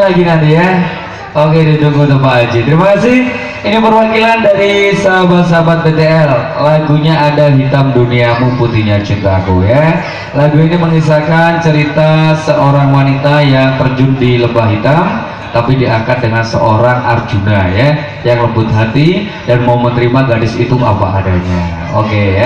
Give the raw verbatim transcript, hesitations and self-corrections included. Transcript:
lagi nanti ya. Oke, ditunggu tuh Pak Haji. Terima kasih. Ini perwakilan dari sahabat-sahabat B T L. Lagunya ada Hitam Duniamu Putihnya Cintaku ya. Lagu ini mengisahkan cerita seorang wanita yang terjun di lembah hitam, tapi diangkat dengan seorang Arjuna ya, yang lembut hati dan mau menerima gadis itu apa adanya. Oke ya.